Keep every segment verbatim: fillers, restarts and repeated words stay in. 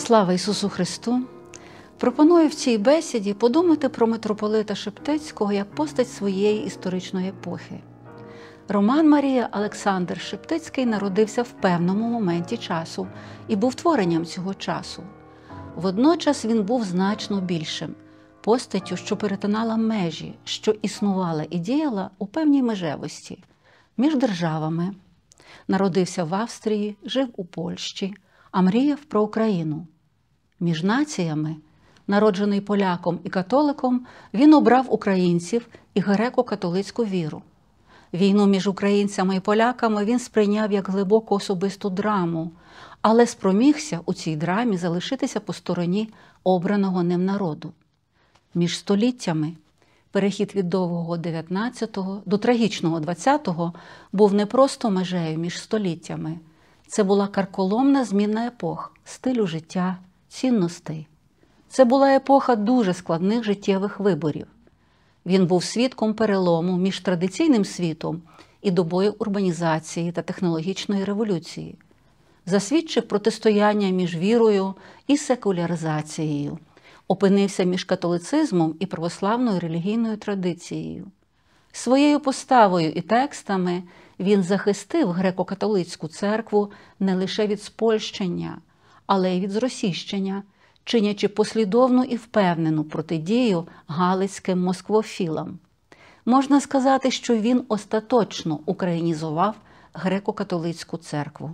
Слава Ісусу Христу! Пропоную в цій бесіді подумати про митрополита Шептицького як постать своєї історичної епохи. Роман Марія Олександр Шептицький народився в певному моменті часу і був творенням цього часу. Водночас він був значно більшим – постаттю, що перетинала межі, що існувала і діяла у певній межевості між державами. Народився в Австрії, жив у Польщі, а мріяв про Україну. Між націями, народжений поляком і католиком, він обрав українців і греко-католицьку віру. Війну між українцями і поляками він сприйняв як глибоку особисту драму, але спромігся у цій драмі залишитися по стороні обраного ним народу. Між століттями перехід від довгого дев'ятнадцятого до трагічного двадцятого був не просто межею між століттями. Це була карколомна зміна епох, стилю життя, цінностей. Це була епоха дуже складних життєвих виборів. Він був свідком перелому між традиційним світом і добою урбанізації та технологічної революції. Засвідчив протистояння між вірою і секуляризацією. Опинився між католицизмом і православною релігійною традицією. Своєю поставою і текстами він захистив греко-католицьку церкву не лише від спольщення, але й від зросійщення, чинячи послідовну і впевнену протидію галицьким москвофілам. Можна сказати, що він остаточно українізував греко-католицьку церкву.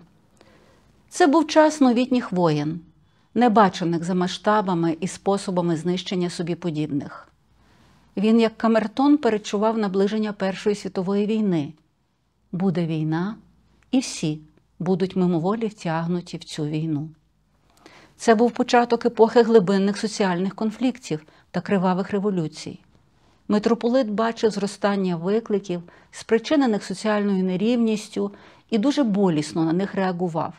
Це був час новітніх воєн, небачених за масштабами і способами знищення собі подібних. Він, як камертон, перечував наближення Першої світової війни. Буде війна, і всі будуть мимоволі втягнуті в цю війну. Це був початок епохи глибинних соціальних конфліктів та кривавих революцій. Митрополит бачив зростання викликів, спричинених соціальною нерівністю, і дуже болісно на них реагував.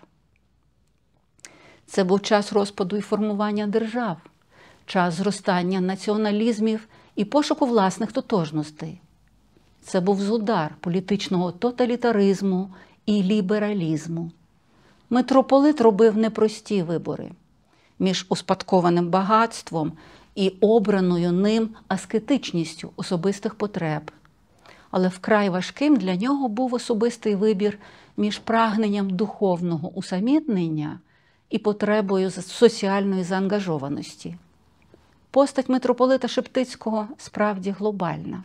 Це був час розпаду і формування держав, час зростання націоналізмів і пошуку власних тотожностей. Це був зудар політичного тоталітаризму і лібералізму. Митрополит робив непрості вибори між успадкованим багатством і обраною ним аскетичністю особистих потреб. Але вкрай важким для нього був особистий вибір між прагненням духовного усамітнення і потребою соціальної заангажованості. Постать митрополита Шептицького справді глобальна.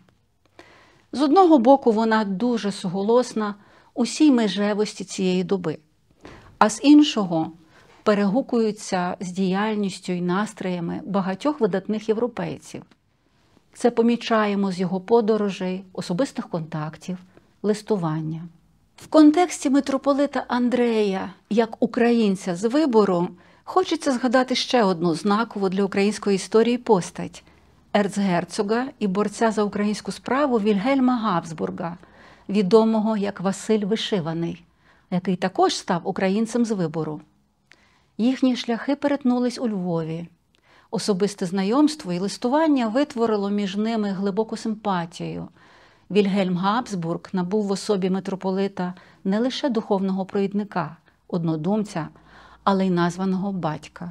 З одного боку, вона дуже суголосна усій межевості цієї доби, а з іншого перегукуються з діяльністю і настроями багатьох видатних європейців. Це помічаємо з його подорожей, особистих контактів, листування. В контексті митрополита Андрея, як українця з вибору, хочеться згадати ще одну знакову для української історії постать – ерцгерцога і борця за українську справу Вільгельма Габсбурга, відомого як Василь Вишиваний, який також став українцем з вибору. Їхні шляхи перетнулись у Львові. Особисте знайомство і листування витворило між ними глибоку симпатію. Вільгельм Габсбург набув в особі митрополита не лише духовного провідника, однодумця, але й названого батька.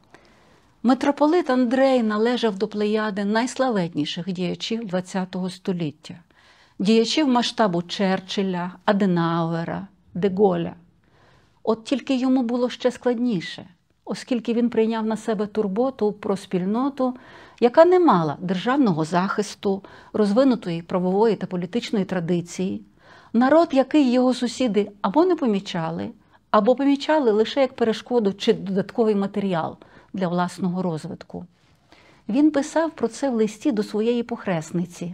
Митрополит Андрей належав до плеяди найславетніших діячів ХХ століття, діячів масштабу Черчилля, Аденауера, де Голля. От тільки йому було ще складніше, оскільки він прийняв на себе турботу про спільноту, яка не мала державного захисту, розвинутої правової та політичної традиції, народ, який його сусіди або не помічали, або помічали лише як перешкоду чи додатковий матеріал для власного розвитку. Він писав про це в листі до своєї похресниці.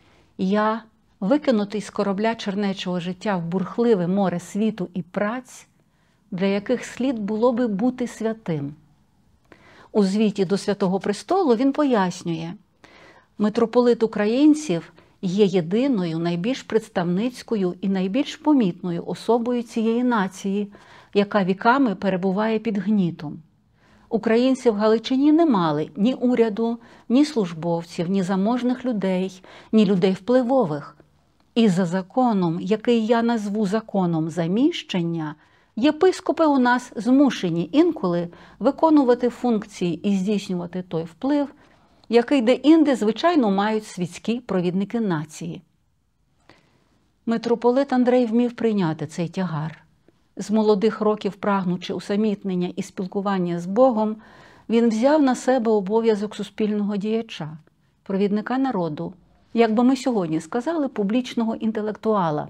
«Я, викинутий з корабля чернечого життя в бурхливе море світу і праць, для яких слід було би бути святим». У звіті до Святого Престолу він пояснює, митрополит українців є єдиною, найбільш представницькою і найбільш помітною особою цієї нації, яка віками перебуває під гнітом. Українці в Галичині не мали ні уряду, ні службовців, ні заможних людей, ні людей впливових. І за законом, який я назву законом заміщення, Єпископи у нас змушені інколи виконувати функції і здійснювати той вплив, який де-інде, звичайно, мають світські провідники нації. Митрополит Андрей вмів прийняти цей тягар. З молодих років прагнучи усамітнення і спілкування з Богом, він взяв на себе обов'язок суспільного діяча, провідника народу, як би ми сьогодні сказали, публічного інтелектуала.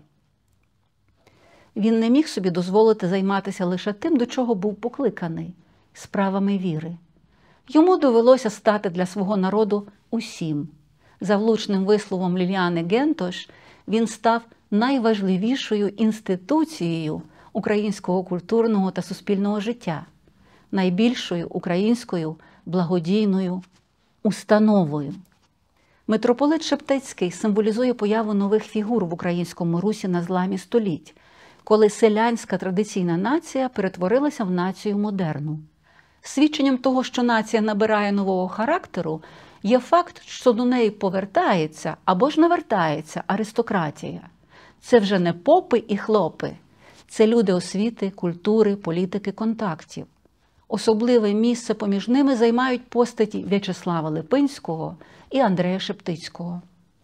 Він не міг собі дозволити займатися лише тим, до чого був покликаний – справами віри. Йому довелося стати для свого народу усім. За влучним висловом Ліліани Гентош, він став найважливішою інституцією українського культурного та суспільного життя, найбільшою українською благодійною установою. Митрополит Шептицький символізує появу нових фігур в українському русі на зламі століть, коли селянська традиційна нація перетворилася в націю модерну. Свідченням того, що нація набирає нового характеру, є факт, що до неї повертається або ж навертається аристократія. Це вже не попи і хлопи, це люди освіти, культури, політики, контактів. Особливе місце поміж ними займають постаті В'ячеслава Липинського і Андрея Шептицького.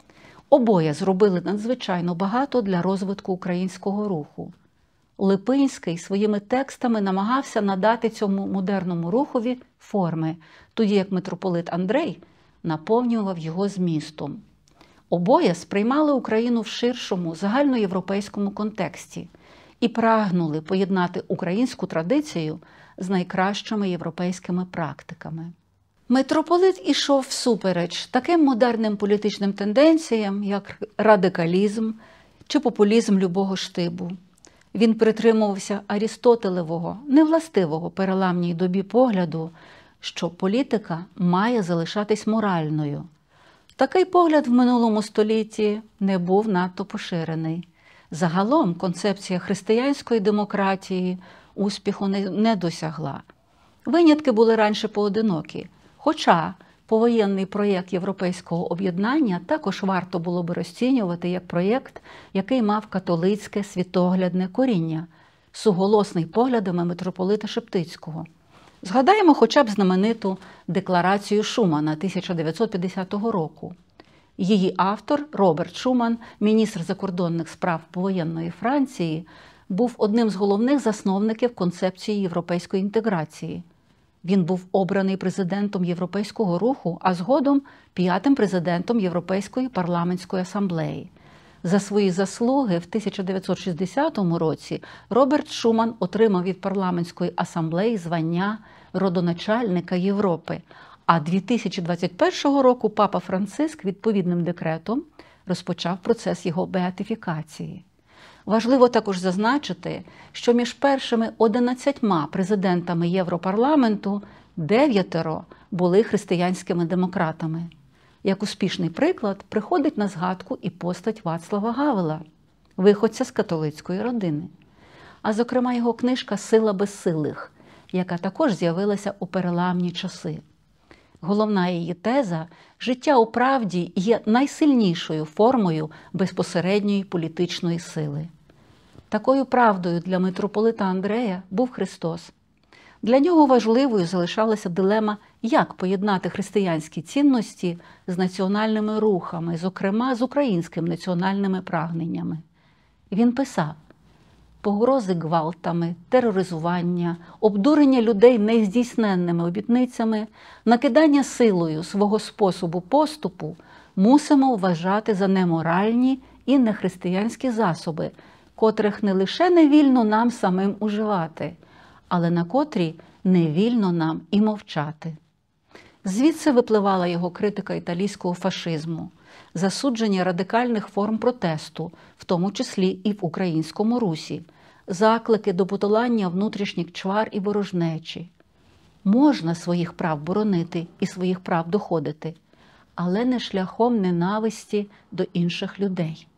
Обоє зробили надзвичайно багато для розвитку українського руху. Липинський своїми текстами намагався надати цьому модерному рухові форми, тоді як митрополит Андрей наповнював його змістом. Обоє сприймали Україну в ширшому загальноєвропейському контексті і прагнули поєднати українську традицію з найкращими європейськими практиками. Митрополит ішов всупереч таким модерним політичним тенденціям, як радикалізм чи популізм любого штибу. Він притримувався арістотелевого, невластивого переламній добі погляду, що політика має залишатись моральною. Такий погляд в минулому столітті не був надто поширений. Загалом концепція християнської демократії успіху не, не досягла. Винятки були раніше поодинокі, хоча повоєнний проєкт європейського об'єднання також варто було би розцінювати як проєкт, який мав католицьке світоглядне коріння, суголосний поглядами митрополита Шептицького. Згадаємо хоча б знамениту декларацію Шумана тисяча дев'ятсот п'ятдесятого року. Її автор Роберт Шуман, міністр закордонних справ повоєнної Франції, був одним з головних засновників концепції європейської інтеграції. Він був обраний президентом Європейського руху, а згодом п'ятим президентом Європейської парламентської асамблеї. За свої заслуги в тисяча дев'ятсот шістдесятому році Роберт Шуман отримав від парламентської асамблеї звання родоначальника Європи, а дві тисячі двадцять першого року папа Франциск відповідним декретом розпочав процес його беатифікації. Важливо також зазначити, що між першими одинадцятьма президентами Європарламенту дев'ятеро були християнськими демократами. Як успішний приклад приходить на згадку і постать Вацлава Гавела, виходця з католицької родини. А зокрема його книжка «Сила безсилих», яка також з'явилася у переламні часи. Головна її теза – життя у правді є найсильнішою формою безпосередньої політичної сили. Такою правдою для митрополита Андрея був Христос. Для нього важливою залишалася дилема, як поєднати християнські цінності з національними рухами, зокрема з українськими національними прагненнями. Він писав: погрози ґвалтами, тероризування, обдурення людей нездійсненними обітницями, накидання силою свого способу поступу мусимо вважати за неморальні і нехристиянські засоби, котрих не лише не вільно нам самим уживати, але на котрі не вільно нам і мовчати. Звідси випливала його критика італійського фашизму, засудження радикальних форм протесту, в тому числі і в українському русі, заклики до подолання внутрішніх чвар і ворожнечі. Можна своїх прав боронити і своїх прав доходити, але не шляхом ненависті до інших людей.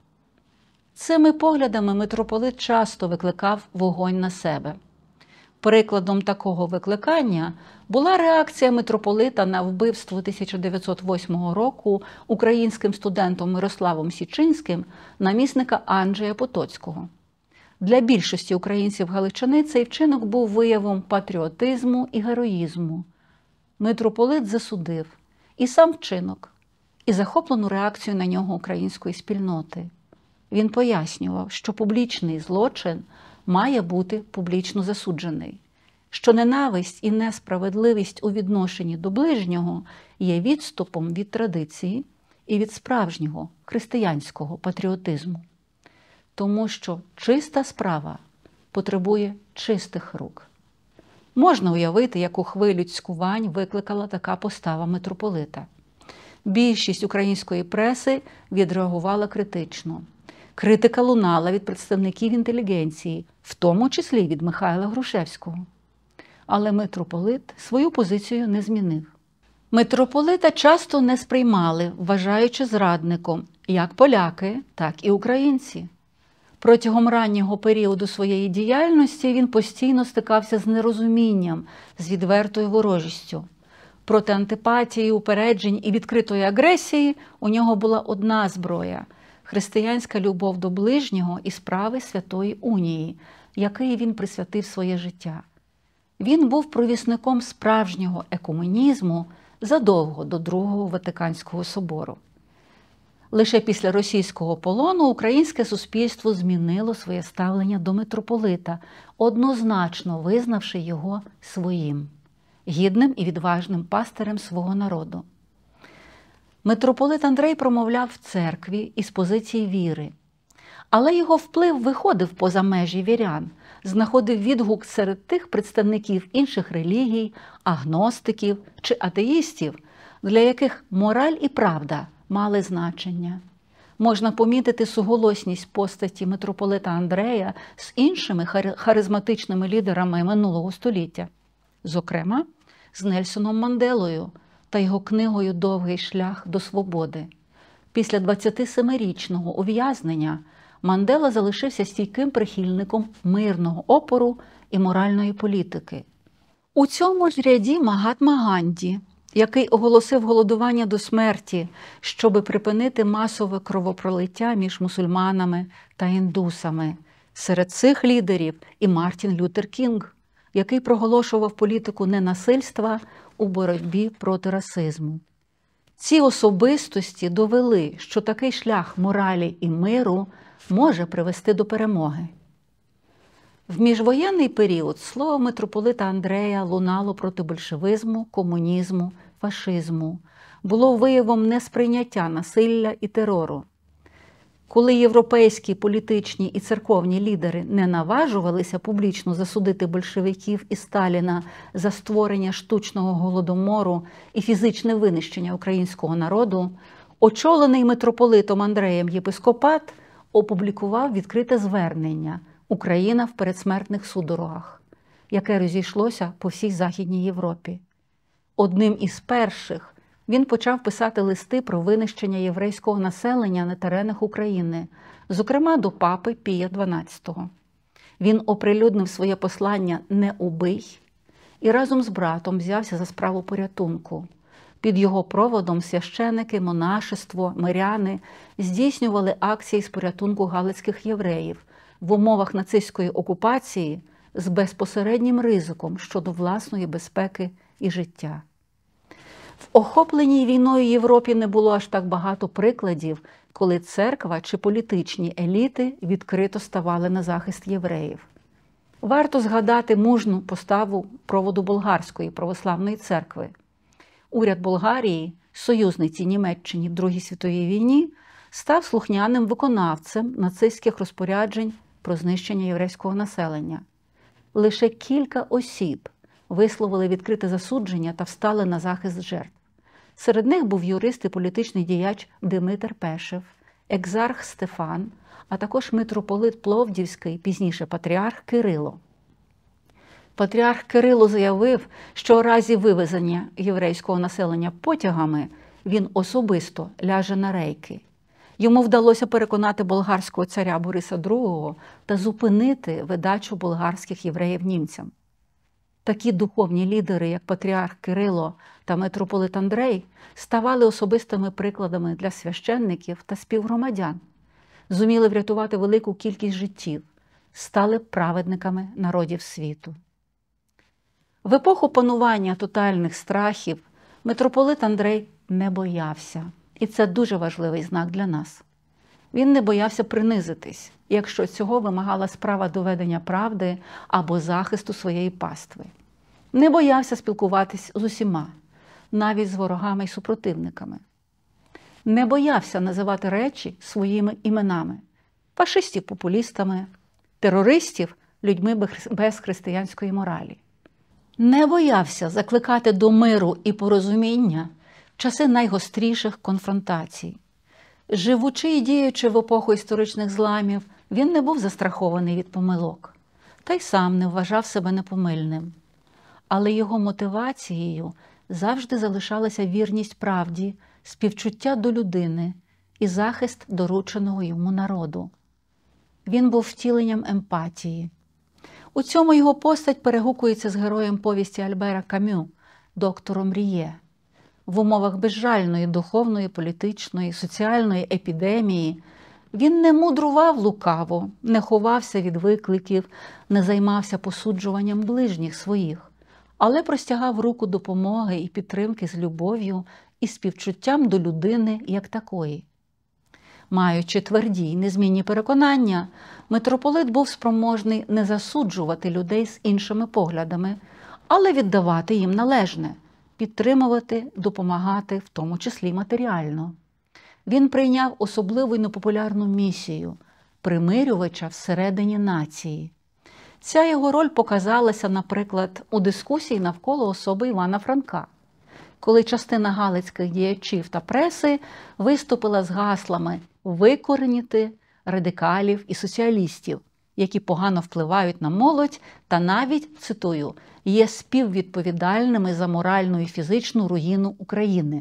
Цими поглядами митрополит часто викликав вогонь на себе. Прикладом такого викликання була реакція митрополита на вбивство тисяча дев'ятсот восьмого року українським студентом Мирославом Січинським намісника Анджея Потоцького. Для більшості українців Галичини цей вчинок був виявом патріотизму і героїзму. Митрополит засудив і сам вчинок, і захоплену реакцію на нього української спільноти. Він пояснював, що публічний злочин має бути публічно засуджений, що ненависть і несправедливість у відношенні до ближнього є відступом від традиції і від справжнього християнського патріотизму. Тому що чиста справа потребує чистих рук. Можна уявити, яку хвилю цькувань викликала така постава митрополита. Більшість української преси відреагувала критично. Критика лунала від представників інтелігенції, в тому числі від Михайла Грушевського. Але митрополит свою позицію не змінив. Митрополита часто не сприймали, вважаючи зрадником як поляки, так і українці. Протягом раннього періоду своєї діяльності він постійно стикався з нерозумінням, з відвертою ворожістю. Проти антипатії, упереджень і відкритої агресії у нього була одна зброя – християнська любов до ближнього і справи Святої Унії, якій він присвятив своє життя. Він був провісником справжнього екуменізму задовго до Другого Ватиканського собору. Лише після російського полону українське суспільство змінило своє ставлення до митрополита, однозначно визнавши його своїм, гідним і відважним пастирем свого народу. Митрополит Андрей промовляв в церкві із позиції віри, але його вплив виходив поза межі вірян, знаходив відгук серед тих представників інших релігій, агностиків чи атеїстів, для яких мораль і правда мали значення. Можна помітити суголосність постаті митрополита Андрея з іншими харизматичними лідерами минулого століття, зокрема, з Нельсоном Манделою та його книгою «Довгий шлях до свободи». Після двадцятисемирічного ув'язнення Мандела залишився стійким прихильником мирного опору і моральної політики. У цьому ж ряді Магатма Ганді, який оголосив голодування до смерті, щоби припинити масове кровопролиття між мусульманами та індусами. Серед цих лідерів і Мартін Лютер Кінг, який проголошував політику ненасильства у боротьбі проти расизму. Ці особистості довели, що такий шлях моралі і миру може привести до перемоги. В міжвоєнний період слово митрополита Андрея лунало проти большевизму, комунізму, фашизму, було виявом несприйняття насилля і терору. Коли європейські політичні і церковні лідери не наважувалися публічно засудити большевиків і Сталіна за створення штучного голодомору і фізичне винищення українського народу, очолений митрополитом Андреєм єпископат опублікував відкрите звернення «Україна в передсмертних судорогах», яке розійшлося по всій Західній Європі. Одним із перших він почав писати листи про винищення єврейського населення на теренах України, зокрема до папи Пія дванадцятого. Він оприлюднив своє послання «Не убий» і разом з братом взявся за справу порятунку. Під його проводом священики, монашество, миряни здійснювали акції з порятунку галицьких євреїв в умовах нацистської окупації з безпосереднім ризиком щодо власної безпеки і життя. В охопленій війною Європі не було аж так багато прикладів, коли церква чи політичні еліти відкрито ставали на захист євреїв. Варто згадати мужну поставу проводу Болгарської православної церкви. Уряд Болгарії, союзниці Німеччині в Другій світовій війні, став слухняним виконавцем нацистських розпоряджень про знищення єврейського населення. Лише кілька осіб висловили відкрите засудження та встали на захист жертв. Серед них був юрист і політичний діяч Димитр Пешев, екзарх Стефан, а також митрополит Пловдівський, пізніше патріарх Кирило. Патріарх Кирило заявив, що у разі вивезення єврейського населення потягами він особисто ляже на рейки. Йому вдалося переконати болгарського царя Бориса другого та зупинити видачу болгарських євреїв німцям. Такі духовні лідери, як патріарх Кирило та митрополит Андрей, ставали особистими прикладами для священників та співгромадян, зуміли врятувати велику кількість життів, стали праведниками народів світу. В епоху панування тотальних страхів митрополит Андрей не боявся. І це дуже важливий знак для нас. Він не боявся принизитись, якщо цього вимагала справа доведення правди або захисту своєї пастви. Не боявся спілкуватись з усіма, навіть з ворогами й супротивниками. Не боявся називати речі своїми іменами – фашистів – популістами, терористів – людьми без християнської моралі. Не боявся закликати до миру і порозуміння в часи найгостріших конфронтацій. Живучи і діючи в епоху історичних зламів, він не був застрахований від помилок, та й сам не вважав себе непомильним. Але його мотивацією завжди залишалася вірність правді, співчуття до людини і захист дорученого йому народу. Він був втіленням емпатії. У цьому його постать перегукується з героєм повісті Альбера Камю, доктором Ріє. В умовах безжальної духовної, політичної, соціальної епідемії він не мудрував лукаво, не ховався від викликів, не займався посуджуванням ближніх своїх, але простягав руку допомоги і підтримки з любов'ю і співчуттям до людини як такої. Маючи тверді й незмінні переконання, митрополит був спроможний не засуджувати людей з іншими поглядами, але віддавати їм належне, підтримувати, допомагати, в тому числі матеріально. Він прийняв особливу й непопулярну місію – примирювача всередині нації. Ця його роль показалася, наприклад, у дискусії навколо особи Івана Франка, коли частина галицьких діячів та преси виступила з гаслами викорінити радикалів і соціалістів, які погано впливають на молодь та навіть, цитую, є співвідповідальними за моральну і фізичну руїну України.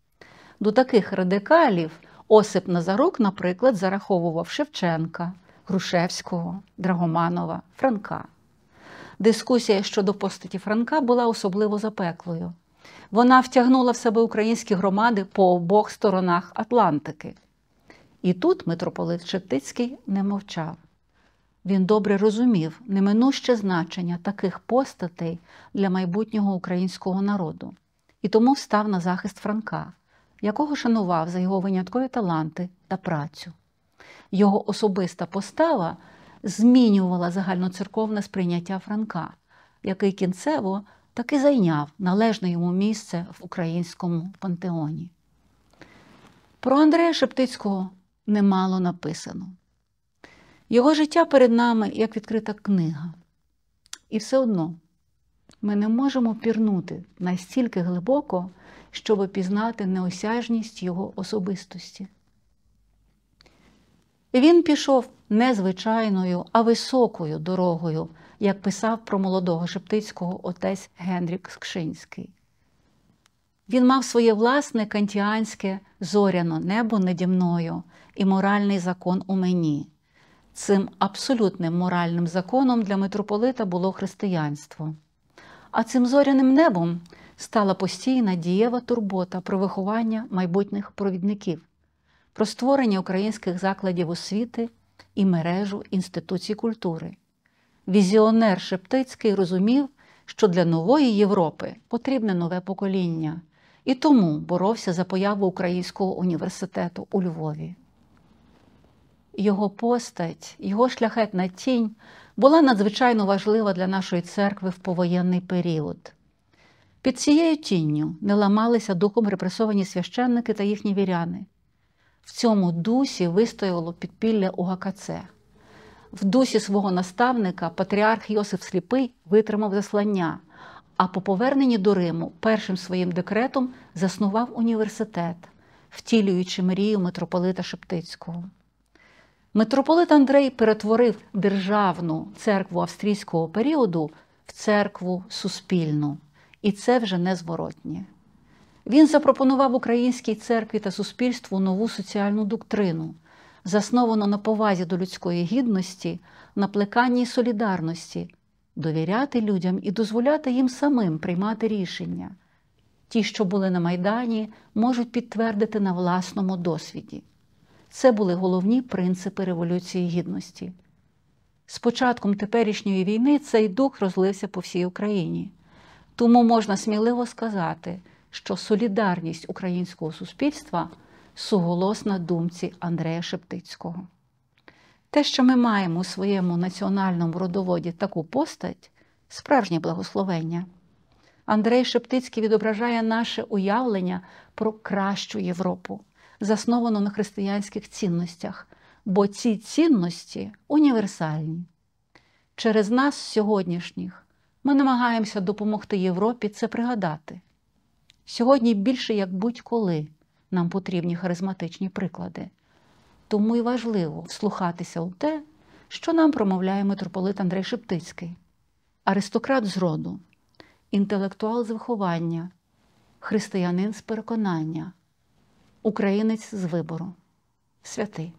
До таких радикалів Осип Назарук, наприклад, зараховував Шевченка, Грушевського, Драгоманова, Франка. Дискусія щодо постаті Франка була особливо запеклою. Вона втягнула в себе українські громади по обох сторонах Атлантики. І тут митрополит Шептицький не мовчав. Він добре розумів неминуще значення таких постатей для майбутнього українського народу. І тому встав на захист Франка, якого шанував за його виняткові таланти та працю. Його особиста постава змінювала загальноцерковне сприйняття Франка, який кінцево таки зайняв належне йому місце в українському пантеоні. Про Андрея Шептицького немало написано. Його життя перед нами як відкрита книга. І все одно ми не можемо пірнути настільки глибоко, щоб пізнати неосяжність його особистості. Він пішов не звичайною, а високою дорогою, як писав про молодого Шептицького отець Генрік Скшинський. Він мав своє власне кантіанське зоряно небо наді мною і моральний закон у мені. Цим абсолютним моральним законом для митрополита було християнство. А цим зоряним небом стала постійна дієва турбота про виховання майбутніх провідників, про створення українських закладів освіти і мережу інституцій культури. Візіонер Шептицький розумів, що для нової Європи потрібне нове покоління, і тому боровся за появу Українського університету у Львові. Його постать, його шляхетна тінь була надзвичайно важлива для нашої церкви в повоєнний період. Під цією тінню не ламалися духом репресовані священники та їхні віряни. В цьому дусі вистояло підпілля У Га Ка Це. В дусі свого наставника патріарх Йосиф Сліпий витримав заслання, а по поверненні до Риму першим своїм декретом заснував університет, втілюючи мрію митрополита Шептицького. Митрополит Андрей перетворив державну церкву австрійського періоду в церкву суспільну, і це вже незворотнє. Він запропонував українській церкві та суспільству нову соціальну доктрину, засновану на повазі до людської гідності, на плеканні солідарності, довіряти людям і дозволяти їм самим приймати рішення. Ті, що були на Майдані, можуть підтвердити на власному досвіді. Це були головні принципи Революції Гідності. З початком теперішньої війни цей дух розлився по всій Україні. Тому можна сміливо сказати, що солідарність українського суспільства суголосна думці Андрея Шептицького. Те, що ми маємо у своєму національному родоводі таку постать – справжнє благословення. Андрей Шептицький відображає наше уявлення про кращу Європу, засновану на християнських цінностях, бо ці цінності універсальні. Через нас, сьогоднішніх, ми намагаємося допомогти Європі це пригадати. Сьогодні більше як будь-коли нам потрібні харизматичні приклади. Тому й важливо вслухатися у те, що нам промовляє митрополит Андрей Шептицький. Аристократ з роду, інтелектуал з виховання, християнин з переконання, українець з вибору, святий.